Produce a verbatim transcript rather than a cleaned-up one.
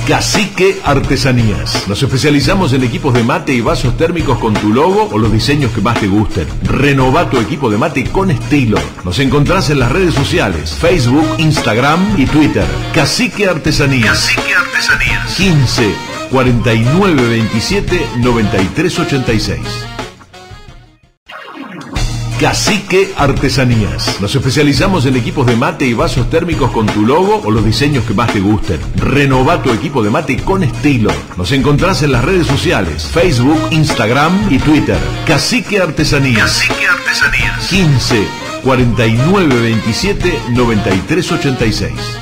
Cacique Artesanías. Nos especializamos en equipos de mate y vasos térmicos con tu logo o los diseños que más te gusten. Renová tu equipo de mate con estilo. Nos encontrás en las redes sociales, Facebook, Instagram y Twitter. Cacique Artesanías. Cacique Artesanías. quince, cuarenta y nueve, veintisiete, noventa y tres, ochenta y seis. Cacique Artesanías. Nos especializamos en equipos de mate y vasos térmicos con tu logo o los diseños que más te gusten. Renová tu equipo de mate con estilo. Nos encontrás en las redes sociales, Facebook, Instagram y Twitter. Cacique Artesanías. Cacique Artesanías. quince, cuarenta y nueve, veintisiete, noventa y tres, ochenta y seis.